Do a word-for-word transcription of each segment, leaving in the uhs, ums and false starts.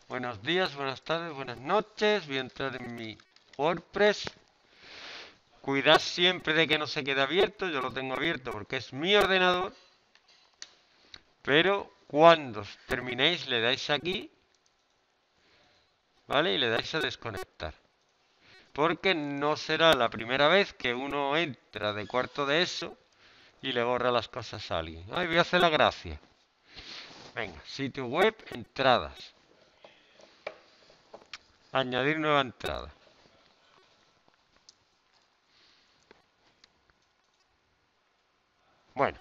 Buenos días, buenas tardes, buenas noches. Voy a entrar en mi WordPress. Cuidad siempre de que no se quede abierto. Yo lo tengo abierto porque es mi ordenador. Pero cuando terminéis le dais aquí, ¿vale? Y le dais a desconectar. Porque no será la primera vez que uno entra de cuarto de eso y le borra las cosas a alguien. Ay, voy a hacer la gracia. Venga, sitio web, entradas. Añadir nueva entrada. Bueno,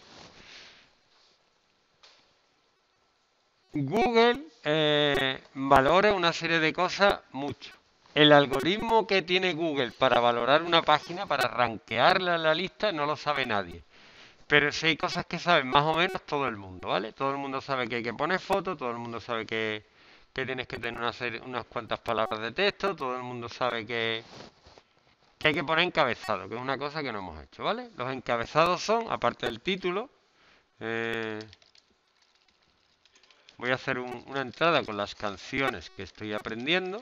Google eh, valora una serie de cosas mucho. El algoritmo que tiene Google para valorar una página, para rankearla en la lista, no lo sabe nadie. Pero sí hay cosas que saben más o menos todo el mundo, ¿vale? Todo el mundo sabe que hay que poner fotos, todo el mundo sabe que, que tienes que tener una serie- unas cuantas palabras de texto, todo el mundo sabe que, que hay que poner encabezado, que es una cosa que no hemos hecho, ¿vale? Los encabezados son, aparte del título, eh, voy a hacer un- una entrada con las canciones que estoy aprendiendo.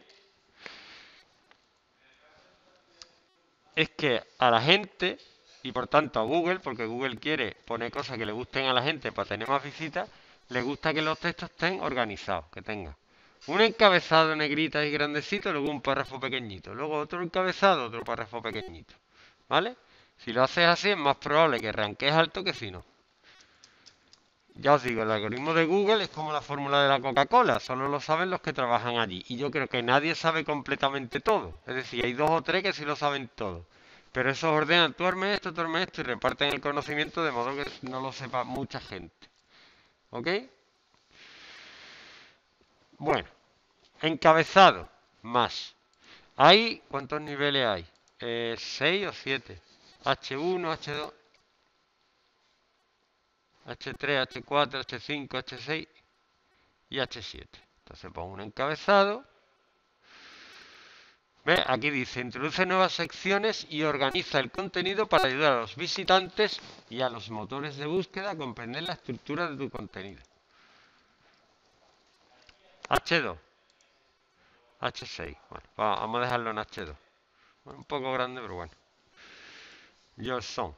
Es que a la gente, y por tanto a Google, porque Google quiere poner cosas que le gusten a la gente para tener más visitas, le gusta que los textos estén organizados, que tengan un encabezado negrita y grandecito, luego un párrafo pequeñito, luego otro encabezado, otro párrafo pequeñito, ¿vale? Si lo haces así es más probable que ranquees alto que si no. Ya os digo, el algoritmo de Google es como la fórmula de la Coca-Cola, solo lo saben los que trabajan allí. Y yo creo que nadie sabe completamente todo. Es decir, hay dos o tres que sí lo saben todo. Pero esos ordenan, tú armes esto, tú armes esto y reparten el conocimiento de modo que no lo sepa mucha gente. ¿Ok? Bueno, encabezado, más. ¿Hay cuántos niveles hay? Eh, ¿seis o siete? H uno, H dos, H tres, H cuatro, H cinco, H seis y H siete. Entonces pongo un encabezado. ¿Ve? Aquí dice, introduce nuevas secciones y organiza el contenido para ayudar a los visitantes y a los motores de búsqueda a comprender la estructura de tu contenido. H dos, H seis. Bueno, vamos a dejarlo en H dos. Bueno, un poco grande, pero bueno. Your song.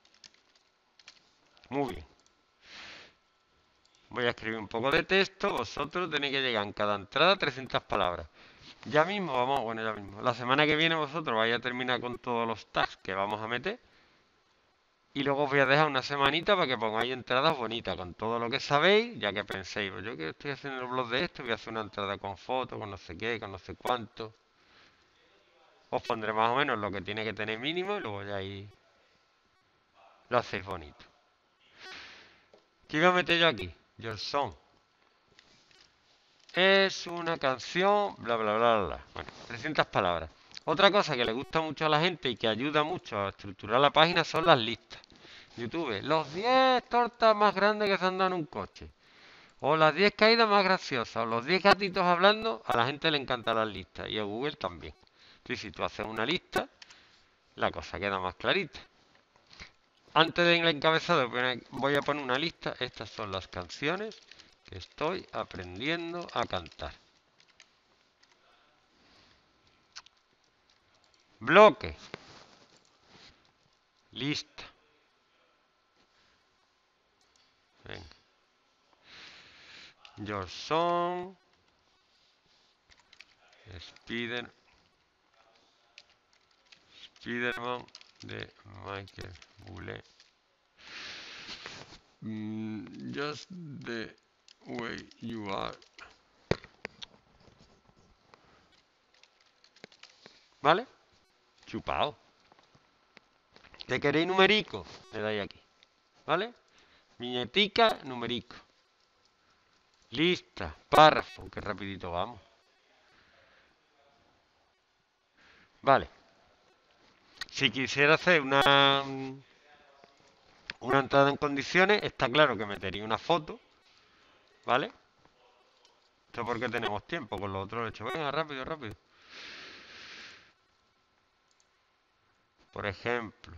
Muy bien. Voy a escribir un poco de texto. Vosotros tenéis que llegar en cada entrada trescientas palabras. Ya mismo, vamos, bueno, ya mismo. La semana que viene vosotros vais a terminar con todos los tags que vamos a meter. Y luego os voy a dejar una semanita para que pongáis entradas bonitas con todo lo que sabéis, ya que penséis, pues yo que estoy haciendo el blog de esto, voy a hacer una entrada con fotos, con no sé qué, con no sé cuánto. Os pondré más o menos lo que tiene que tener mínimo y luego ya ahí lo hacéis bonito. ¿Qué iba a meter yo aquí? Your Song. Es una canción, bla, bla, bla, bla, bla. Bueno, trescientas palabras. Otra cosa que le gusta mucho a la gente y que ayuda mucho a estructurar la página son las listas. YouTube, los diez tortas más grandes que se han dado en un coche. O las diez caídas más graciosas, o los diez gatitos hablando, a la gente le encantan las listas y a Google también. Entonces, si tú haces una lista, la cosa queda más clarita. Antes del encabezado voy a poner una lista. Estas son las canciones que estoy aprendiendo a cantar. Bloque. Lista. Venga. Your Song. Spider. Spiderman de Michael Bublé. Mm, just the way you are. ¿Vale? Chupado. ¿Qué queréis numerico? Le dais aquí. ¿Vale? Viñetica, numerico. Lista, párrafo. Qué rapidito vamos. Vale. Si quisiera hacer una, una entrada en condiciones, está claro que metería una foto. ¿Vale? Esto porque tenemos tiempo. Con lo otro lo he hecho. Venga, rápido, rápido. Por ejemplo,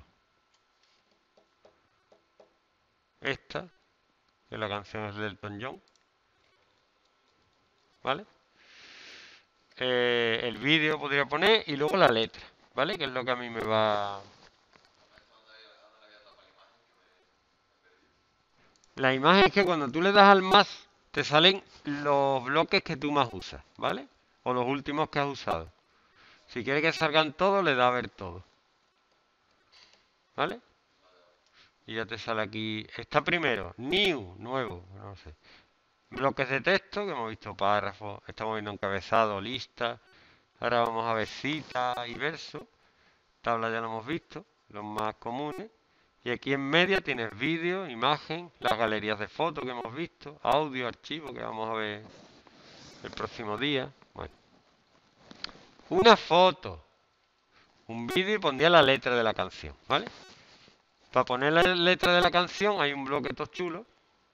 esta, que la canción es del Elton John. ¿Vale? eh, el vídeo podría poner y luego la letra, ¿vale? Que es lo que a mí me va... La imagen es que cuando tú le das al más, te salen los bloques que tú más usas, ¿vale? O los últimos que has usado. Si quieres que salgan todos, le das a ver todo, ¿vale? Y ya te sale aquí. Está primero, new, nuevo, no sé. Bloques de texto, que hemos visto párrafos, estamos viendo encabezado, lista. Ahora vamos a ver cita y verso. Tabla ya lo hemos visto, los más comunes. Y aquí en media tienes vídeo, imagen, las galerías de fotos que hemos visto, audio, archivo que vamos a ver el próximo día. Bueno, una foto, un vídeo y pondría la letra de la canción, ¿vale? Para poner la letra de la canción hay un bloque todo chulo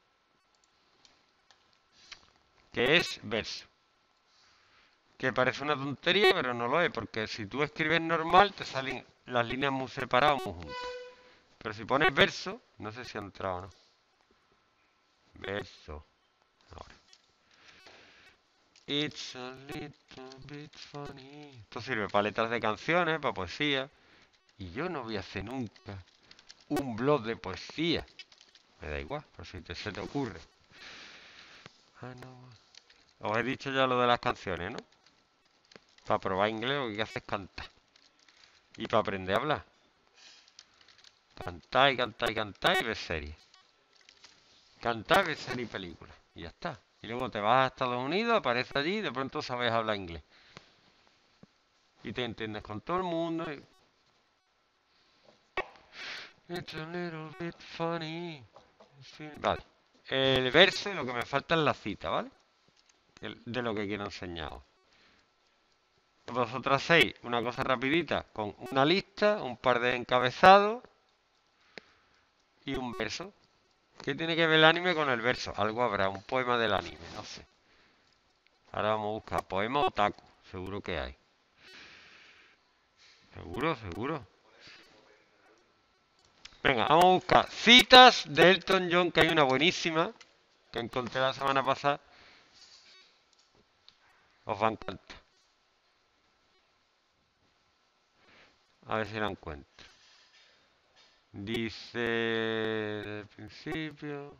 que es verso. Que parece una tontería, pero no lo es, porque si tú escribes normal te salen las líneas muy separadas, muy juntas. Pero si pones verso, no sé si ha entrado o no. Verso. Ahora. It's a little bit funny. Esto sirve para letras de canciones, para poesía. Y yo no voy a hacer nunca un blog de poesía. Me da igual, pero si te, se te ocurre. Ah, no. Os he dicho ya lo de las canciones, ¿no? Para probar inglés lo que hay que hacer es cantar. Y para aprender a hablar. Cantar y cantar y cantar y ver series. Cantar, ver series y películas. Y ya está. Y luego te vas a Estados Unidos, apareces allí y de pronto sabes hablar inglés. Y te entiendes con todo el mundo. Y... It's a little bit funny. Vale. El verso y lo que me falta es la cita, ¿vale? De lo que quiero enseñaros. Vosotros hacéis una cosa rapidita con una lista, un par de encabezados y un verso. ¿Qué tiene que ver el anime con el verso? Algo habrá, un poema del anime, no sé. Ahora vamos a buscar poema otaku, seguro que hay. Seguro, seguro. Venga, vamos a buscar citas de Elton John, que hay una buenísima, que encontré la semana pasada. Os va a encantar. A ver si la encuentro. Dice del principio.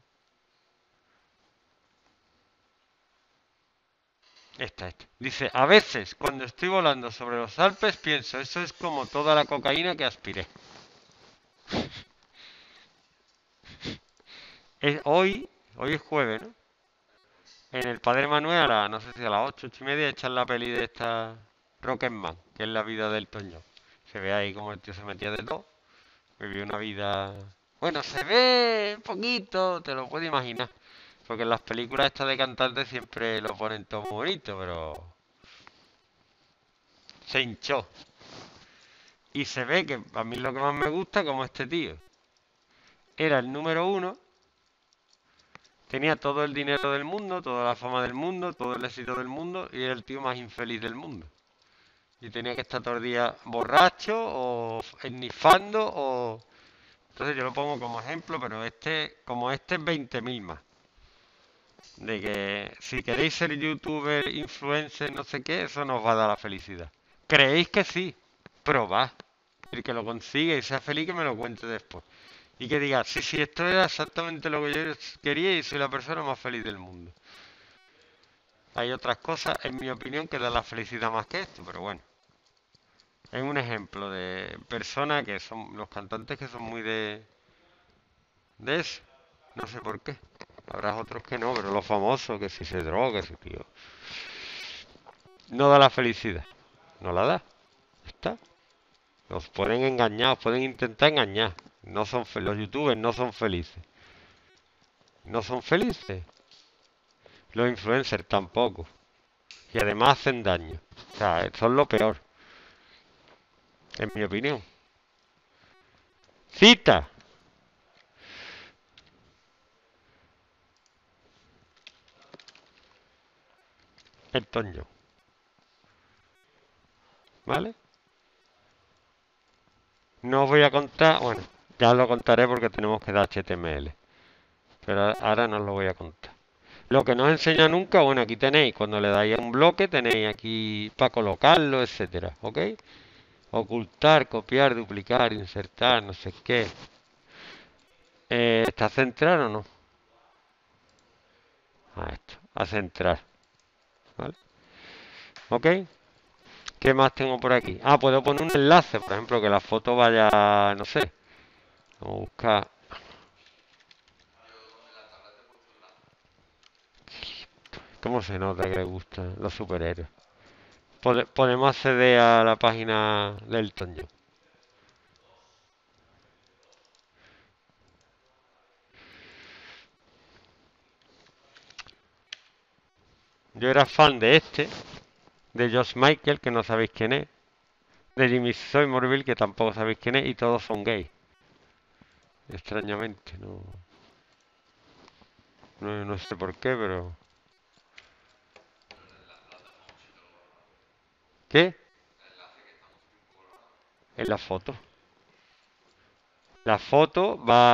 Esta, esta. Dice, a veces cuando estoy volando sobre los Alpes pienso, eso es como toda la cocaína que aspiré. Es hoy, hoy es jueves, ¿no? En el Padre Manuel, a la, no sé si a las ocho, ocho y media, echan la peli de esta Rocketman, que es la vida del Toño. Se ve ahí como el tío se metía de todo. Vivió una vida... Bueno, se ve poquito, te lo puedes imaginar. Porque en las películas estas de cantantes siempre lo ponen todo muy bonito, pero... Se hinchó. Y se ve que a mí lo que más me gusta, como este tío, era el número uno, tenía todo el dinero del mundo, toda la fama del mundo, todo el éxito del mundo, y era el tío más infeliz del mundo. Y tenía que estar todo el día borracho, o ennifando, o... Entonces yo lo pongo como ejemplo, pero este, como este es veinte mil más. De que si queréis ser youtuber, influencer, no sé qué, eso nos va a dar la felicidad. ¿Creéis que sí? Probad. El que lo consiga y sea feliz que me lo cuente después. Y que diga, sí, sí, esto era exactamente lo que yo quería y soy la persona más feliz del mundo. Hay otras cosas, en mi opinión, que dan la felicidad más que esto, pero bueno. Es un ejemplo de personas que son, los cantantes que son muy de, de eso. No sé por qué. Habrá otros que no, pero los famosos, que si se droga, que si tío. No da la felicidad. No la da. Está. Los pueden engañar, os pueden intentar engañar. No son los youtubers no son felices. No son felices. Los influencers tampoco. Y además hacen daño. O sea, son lo peor. En mi opinión. Cita. El Toño. ¿Vale? No os voy a contar, bueno, ya lo contaré porque tenemos que dar H T M L. Pero ahora no os lo voy a contar. Lo que no os enseña nunca, bueno, aquí tenéis, cuando le dais a un bloque, tenéis aquí para colocarlo, etcétera, ¿ok? Ocultar, copiar, duplicar, insertar, no sé qué. Eh, ¿está centrado o no? A esto, a centrar, ¿vale? ¿Ok? ¿Qué más tengo por aquí? Ah, puedo poner un enlace, por ejemplo, que la foto vaya, no sé, vamos a buscar. ¿Cómo se nota que le gustan los superhéroes? Pode- podemos acceder a la página del Elton John. Yo era fan de este, de Josh Michael, que no sabéis quién es, de Jimmy Somerville, que tampoco sabéis quién es, y todos son gays. Extrañamente, no, no, no sé por qué, pero... ¿Qué? En la foto. La foto va,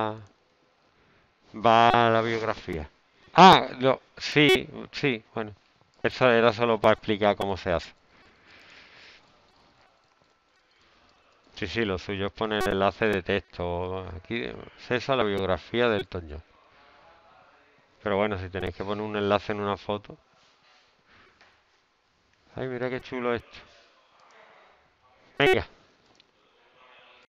va a la biografía. Ah, lo, sí, sí, bueno. Eso era solo para explicar cómo se hace. Sí, sí, lo suyo es poner el enlace de texto. Aquí es a la biografía del Toño. Pero bueno, si tenéis que poner un enlace en una foto. Ay, mira qué chulo esto. Venga.